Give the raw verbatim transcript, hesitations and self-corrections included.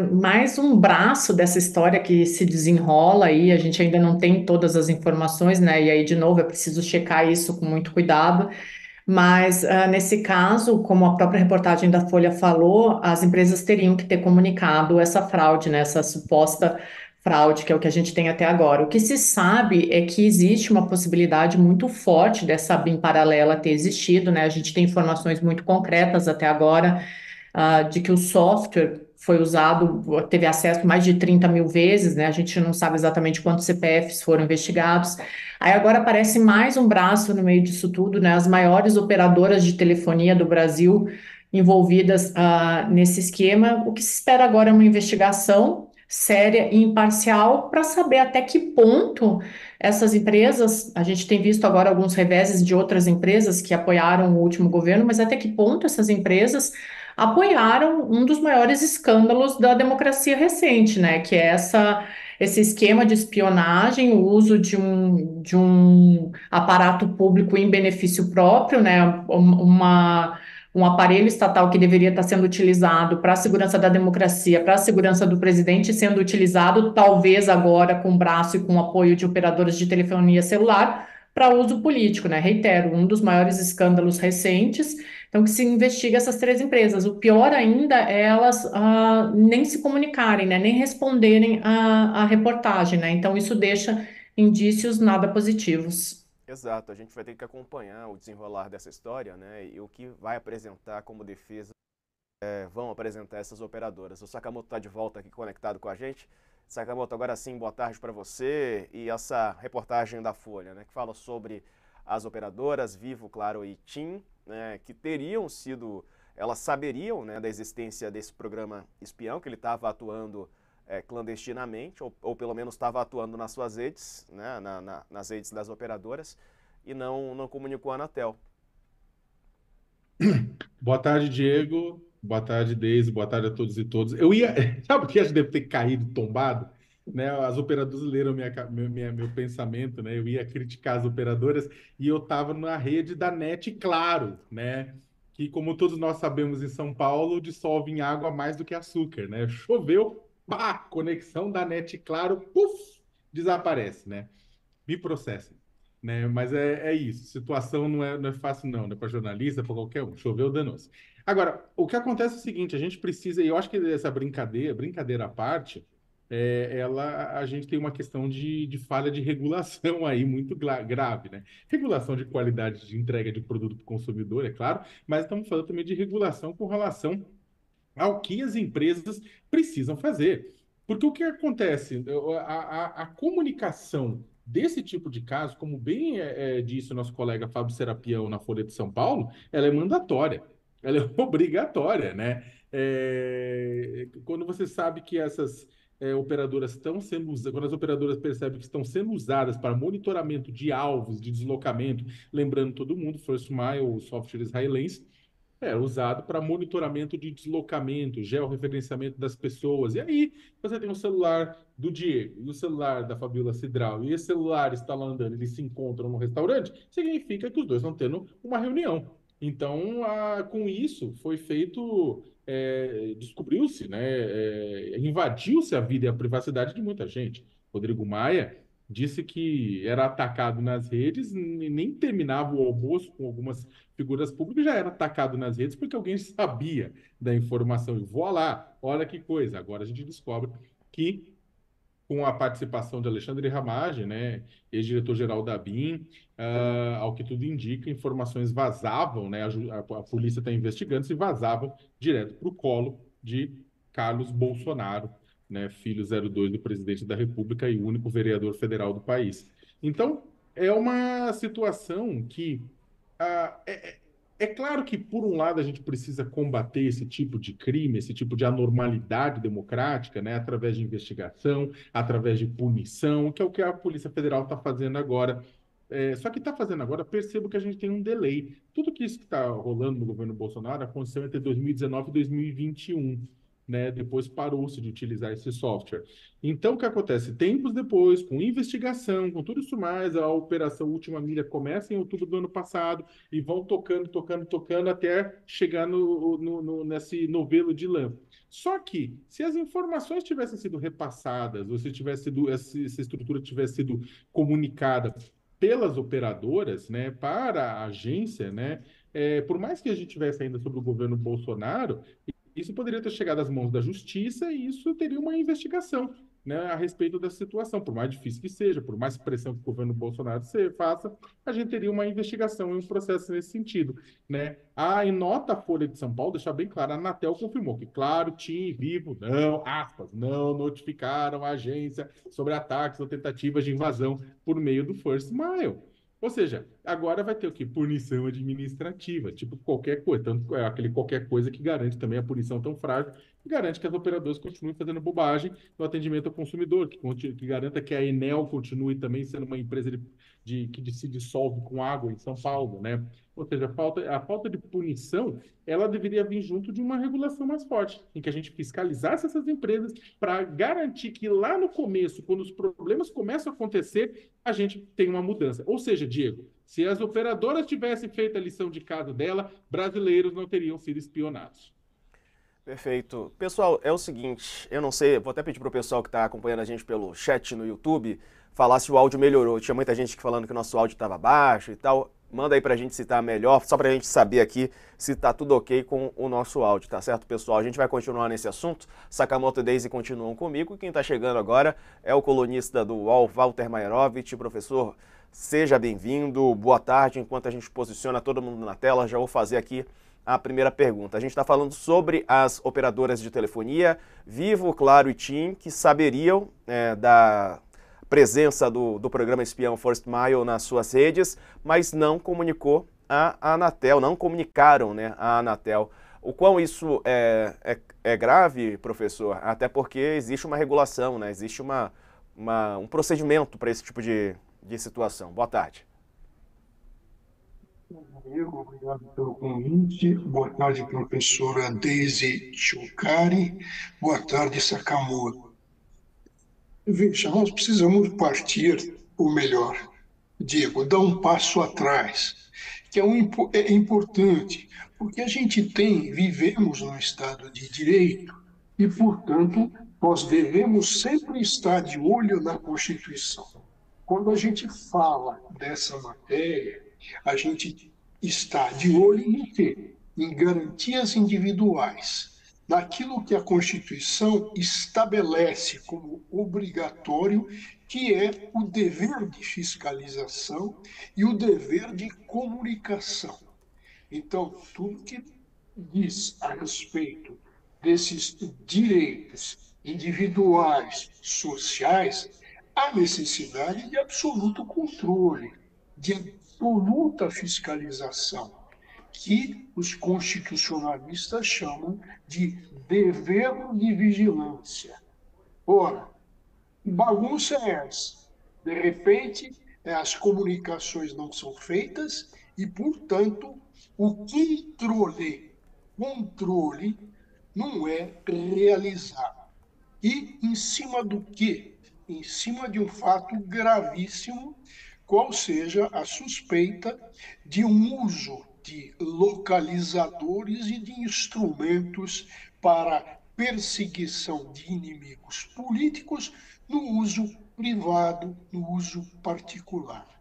Mais um braço dessa história que se desenrola aí, a gente ainda não tem todas as informações, né? E aí, de novo, é preciso checar isso com muito cuidado. Mas, ah, nesse caso, como a própria reportagem da Folha falou, as empresas teriam que ter comunicado essa fraude, né? Essa suposta fraude, que é o que a gente tem até agora. O que se sabe é que existe uma possibilidade muito forte dessa B I M paralela ter existido, né? A gente tem informações muito concretas até agora ah, de que o software foi usado, teve acesso mais de trinta mil vezes, né? A gente não sabe exatamente quantos C P Fs foram investigados. Aí agora aparece mais um braço no meio disso tudo, né? As maiores operadoras de telefonia do Brasil envolvidas ah, nesse esquema. O que se espera agora é uma investigação séria e imparcial para saber até que ponto essas empresas, a gente tem visto agora alguns reveses de outras empresas que apoiaram o último governo, mas até que ponto essas empresas apoiaram um dos maiores escândalos da democracia recente, né? Que é essa, esse esquema de espionagem, o uso de um, de um aparato público em benefício próprio, né? Uma, um aparelho estatal que deveria estar sendo utilizado para a segurança da democracia, para a segurança do presidente, sendo utilizado, talvez agora com braço e com apoio de operadoras de telefonia celular, para uso político, né? Reitero, um dos maiores escândalos recentes. Então, que se investiga essas três empresas. O pior ainda é elas ah, nem se comunicarem, né, nem responderem à, à reportagem, né? Então, isso deixa indícios nada positivos. Exato, a gente vai ter que acompanhar o desenrolar dessa história, né? E o que vai apresentar como defesa, é, vão apresentar essas operadoras. O Sakamoto está de volta aqui conectado com a gente. Sakamoto, agora sim, boa tarde para você e essa reportagem da Folha, né? Que fala sobre as operadoras Vivo, Claro e TIM, né? Que teriam sido, elas saberiam, né, da existência desse programa espião, que ele estava atuando é, clandestinamente, ou, ou pelo menos estava atuando nas suas redes, né, na, na, nas redes das operadoras, e não, não comunicou a Anatel. Boa tarde, Diego. Boa tarde, Deise. Boa tarde a todos e todas. Eu ia. Sabe que a gente deve ter caído, tombado? Né? As operadoras leram minha, ca- meu, minha- meu pensamento, né? Eu ia criticar as operadoras e eu estava na rede da NET Claro, né? Que, como todos nós sabemos, em São Paulo, dissolve em água mais do que açúcar, né? Choveu, pá, conexão da NET Claro, puf, desaparece, né? Me processem, né? Mas é, é isso. Situação não é, não é fácil, não, né? Para jornalista, para qualquer um. Choveu, danou-se. Agora, o que acontece é o seguinte: a gente precisa, e eu acho que essa brincadeira, brincadeira à parte, é, ela, a gente tem uma questão de, de falha de regulação aí muito gra- grave, né? Regulação de qualidade de entrega de produto para o consumidor, é claro, mas estamos falando também de regulação com relação ao que as empresas precisam fazer. Porque o que acontece? A, a, a comunicação desse tipo de caso, como bem é, é, disse o nosso colega Fábio Serapião na Folha de São Paulo, ela é mandatória, ela é obrigatória, né? É, quando você sabe que essas é, operadoras estão sendo usadas, quando as operadoras percebem que estão sendo usadas para monitoramento de alvos, de deslocamento, lembrando todo mundo, First Mile, o software israelense, é usado para monitoramento de deslocamento, georreferenciamento das pessoas. E aí, você tem o celular do Diego e o celular da Fabiola Cidral, e esse celular está lá andando, eles se encontram no restaurante, significa que os dois estão tendo uma reunião. Então, a, com isso, foi feito, é, descobriu-se, né, é, invadiu-se a vida e a privacidade de muita gente. Rodrigo Maia disse que era atacado nas redes, e nem terminava o almoço com algumas figuras públicas, já era atacado nas redes porque alguém sabia da informação. E vou lá, olha que coisa. Agora a gente descobre que, com a participação de Alexandre Ramage, né, ex-diretor-geral da B I M, ah, ao que tudo indica, informações vazavam, né, a, ju- a- a polícia está investigando se vazavam direto para o colo de Carlos Bolsonaro, né, filho zero dois do presidente da República e único vereador federal do país. Então, é uma situação que ah, é, é é claro que, por um lado, a gente precisa combater esse tipo de crime, esse tipo de anormalidade democrática, né, através de investigação, através de punição, que é o que a Polícia Federal está fazendo agora. É, só que está fazendo agora, percebo que a gente tem um delay. Tudo que isso que está rolando no governo Bolsonaro aconteceu entre dois mil e dezenove e dois mil e vinte e um. né? Depois parou-se de utilizar esse software. Então, o que acontece? Tempos depois, com investigação, com tudo isso mais, a operação Última Milha começa em outubro do ano passado e vão tocando, tocando, tocando até chegar no, no, no- nesse novelo de lã. Só que, se as informações tivessem sido repassadas, ou se tivesse sido, essa essa estrutura tivesse sido comunicada pelas operadoras, né, para a agência, né, é, por mais que a gente tivesse ainda sobre o governo Bolsonaro, isso poderia ter chegado às mãos da justiça e isso teria uma investigação, né, a respeito da situação. Por mais difícil que seja, por mais pressão que o governo Bolsonaro se faça, a gente teria uma investigação e um processo nesse sentido, né? Ah, em nota a Folha de São Paulo, deixar bem claro, a Anatel confirmou que, claro, TIM e Vivo não, aspas, não notificaram a agência sobre ataques ou tentativas de invasão por meio do First Mile. Ou seja, agora vai ter o quê? Punição administrativa, tipo qualquer coisa, tanto é aquele qualquer coisa que garante também a punição tão frágil, que garante que as operadoras continuem fazendo bobagem no atendimento ao consumidor, que, conti- que garanta que a Enel continue também sendo uma empresa de, de- que se dissolve com água em São Paulo, né? Ou seja, a falta, a falta de punição, ela deveria vir junto de uma regulação mais forte, em que a gente fiscalizasse essas empresas para garantir que lá no começo, quando os problemas começam a acontecer, a gente tem uma mudança. Ou seja, Diego, se as operadoras tivessem feito a lição de casa dela, brasileiros não teriam sido espionados. Perfeito. Pessoal, é o seguinte, eu não sei, vou até pedir para o pessoal que está acompanhando a gente pelo chat no YouTube falar se o áudio melhorou. Tinha muita gente falando que o nosso áudio estava baixo e tal. Manda aí para a gente se está melhor, só para a gente saber aqui se está tudo ok com o nosso áudio, tá certo, pessoal? A gente vai continuar nesse assunto. Sakamoto e Daisy continuam comigo. Quem está chegando agora é o colunista do U O L, Walter Mairovich. Professor, seja bem-vindo. Boa tarde. Enquanto a gente posiciona todo mundo na tela, já vou fazer aqui a primeira pergunta. A gente está falando sobre as operadoras de telefonia, Vivo, Claro e TIM, que saberiam é, da presença do, do programa espião First Mile nas suas redes, mas não comunicou a, a Anatel, não comunicaram, né, a Anatel. O quão isso é, é, é grave, professor? Até porque existe uma regulação, né, existe uma, uma, um procedimento para esse tipo de, de situação. Boa tarde. Diego, obrigado pelo convite. Boa tarde, professora Daisy Chukari. Boa tarde, Sakamoto. Veja, nós precisamos partir, ou melhor, Diego, dar um passo atrás, que é, um, é importante, porque a gente tem, vivemos num Estado de Direito e, portanto, nós devemos sempre estar de olho na Constituição. Quando a gente fala dessa matéria, a gente está de olho em quê? Em garantias individuais, naquilo que a Constituição estabelece como obrigatório, que é o dever de fiscalização e o dever de comunicação. Então, tudo que diz a respeito desses direitos individuais, sociais, há necessidade de absoluto controle, de absoluta fiscalização, que os constitucionalistas chamam de dever de vigilância. Ora, bagunça é essa? De repente, as comunicações não são feitas e, portanto, o controle, controle não é realizado. E em cima do quê? Em cima de um fato gravíssimo, qual seja a suspeita de um uso de localizadores e de instrumentos para perseguição de inimigos políticos no uso privado, no uso particular.